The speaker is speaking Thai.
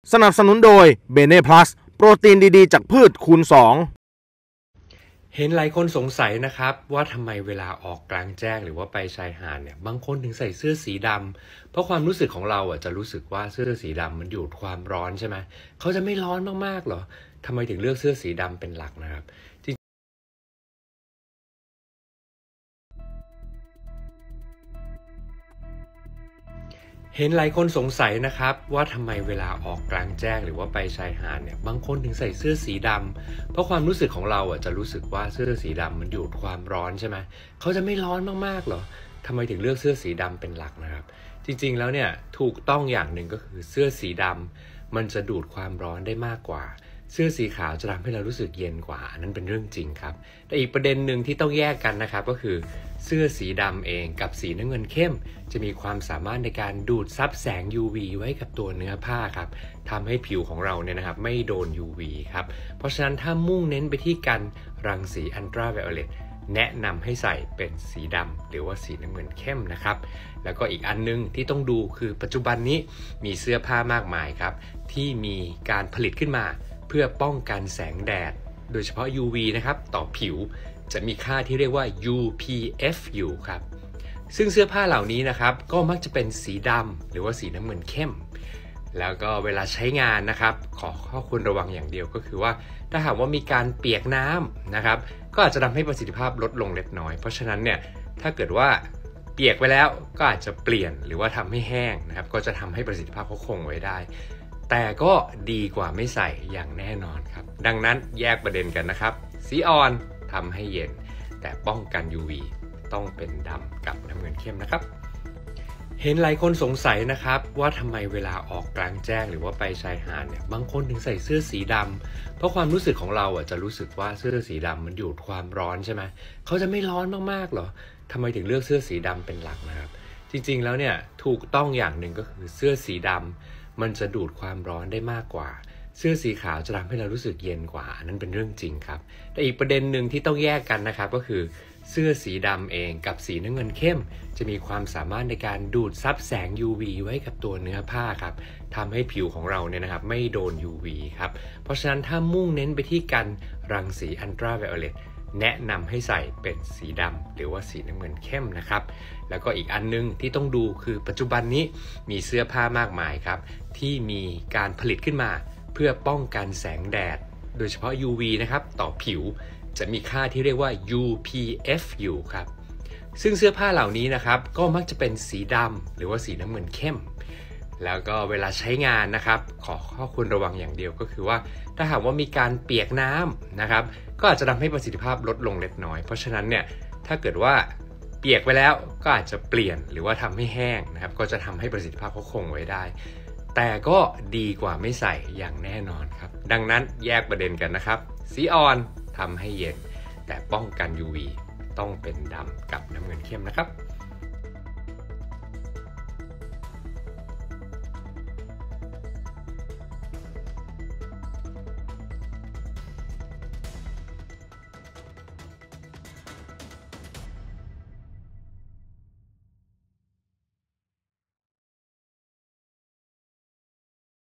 สนับสนุนโดยเบเน่พลัสโปรตีนดีๆจากพืชคูณ2 เห็นหลายคนสงสัยนะครับว่าทำไมเวลาออกกลางแจ้งหรือว่าไปชายหาดเนี่ยบางคนถึงใส่เสื้อสีดำเพราะความรู้สึกของเราจะรู้สึกว่าเสื้อสีดำมันดูดความร้อนใช่ไหมเขาจะไม่ร้อนมากๆหรอทำไมถึงเลือกเสื้อสีดำเป็นหลักนะครับเห็นหลายคนสงสัยนะครับว่าทำไมเวลาออกกลางแจ้งหรือว่าไปชายหาดเนี่ยบางคนถึงใส่เสื้อสีดำเพราะความรู้สึกของเราจะรู้สึกว่าเสื้อสีดำมันดูดความร้อนใช่ไหมเขาจะไม่ร้อนมากๆหรอทำไมถึงเลือกเสื้อสีดำเป็นหลักนะครับจริงๆแล้วเนี่ยถูกต้องอย่างหนึ่งก็คือเสื้อสีดำมันจะดูดความร้อนได้มากกว่าเสื้อสีขาวจะทำให้เรารู้สึกเย็นกว่านั่นเป็นเรื่องจริงครับแต่อีกประเด็นหนึ่งที่ต้องแยกกันนะครับก็คือเสื้อสีดำเองกับสีน้ำเงินเข้มจะมีความสามารถในการดูดซับแสง UV ไว้กับตัวเนื้อผ้าครับทำให้ผิวของเราเนี่ยนะครับไม่โดน UV ครับเพราะฉะนั้นถ้ามุ่งเน้นไปที่การรังสีอัลตราไวโอเลตแนะนำให้ใส่เป็นสีดำหรือว่าสีน้ำเงินเข้มนะครับแล้วก็อีกอันนึงที่ต้องดูคือปัจจุบันนี้มีเสื้อผ้ามากมายครับที่มีการผลิตขึ้นมาเพื่อป้องกันแสงแดดโดยเฉพาะ UV นะครับต่อผิวจะมีค่าที่เรียกว่า UPF อยู่ครับซึ่งเสื้อผ้าเหล่านี้นะครับก็มักจะเป็นสีดำหรือว่าสีน้ำเงินเข้มแล้วก็เวลาใช้งานนะครับขอข้อควรระวังอย่างเดียวก็คือว่าถ้าหากว่ามีการเปียกน้ำนะครับก็อาจจะทำให้ประสิทธิภาพลดลงเล็กน้อยเพราะฉะนั้นเนี่ยถ้าเกิดว่าเปียกไปแล้วก็อาจจะเปลี่ยนหรือว่าทำให้แห้งนะครับก็จะทำให้ประสิทธิภาพเขาคงไว้ได้แต่ก็ดีกว่าไม่ใส่อย่างแน่นอนครับดังนั้นแยกประเด็นกันนะครับสีอ่อนทำให้เย็นแต่ป้องกัน UV ต้องเป็นดำกับน้ำเงินเข้มนะครับเห็นหลายคนสงสัยนะครับว่าทำไมเวลาออกกลางแจ้งหรือว่าไปชายหาดเนี่ยบางคนถึงใส่เสื้อสีดำเพราะความรู้สึกของเราจะรู้สึกว่าเสื้อสีดำมันดูดความร้อนใช่ไหมเขาจะไม่ร้อนมากๆหรอทำไมถึงเลือกเสื้อสีดำเป็นหลักนะครับจริงๆแล้วเนี่ยถูกต้องอย่างหนึ่งก็คือเสื้อสีดำมันจะดูดความร้อนได้มากกว่าเสื้อสีขาวจะทำให้เรารู้สึกเย็นกว่านั่นเป็นเรื่องจริงครับแต่อีกประเด็นหนึ่งที่ต้องแยกกันนะครับก็คือเสื้อสีดำเองกับสีน้ำเงินเข้มจะมีความสามารถในการดูดซับแสง UV ไว้กับตัวเนื้อผ้าครับทำให้ผิวของเราเนี่ยนะครับไม่โดน UV ครับเพราะฉะนั้นถ้ามุ่งเน้นไปที่การรังสีอัลตราไวโอเลตแนะนำให้ใส่เป็นสีดำหรือว่าสีน้ำเงินเข้มนะครับแล้วก็อีกอันนึงที่ต้องดูคือปัจจุบันนี้มีเสื้อผ้ามากมายครับที่มีการผลิตขึ้นมาเพื่อป้องกันแสงแดดโดยเฉพาะ UV นะครับต่อผิวจะมีค่าที่เรียกว่า UPF อยู่ครับซึ่งเสื้อผ้าเหล่านี้นะครับก็มักจะเป็นสีดำหรือว่าสีน้ำเงินเข้มแล้วก็เวลาใช้งานนะครับขอข้อควรระวังอย่างเดียวก็คือว่าถ้าหากว่ามีการเปียกน้ำนะครับก็อาจจะทำให้ประสิทธิภาพลดลงเล็กน้อยเพราะฉะนั้นเนี่ยถ้าเกิดว่าเปียกไปแล้วก็อาจจะเปลี่ยนหรือว่าทำให้แห้งนะครับก็จะทำให้ประสิทธิภาพเขาคงไว้ได้แต่ก็ดีกว่าไม่ใส่อย่างแน่นอนครับดังนั้นแยกประเด็นกันนะครับสีอ่อนทำให้เย็นแต่ป้องกัน UV ต้องเป็นดำกับน้ำเงินเข้มนะครับ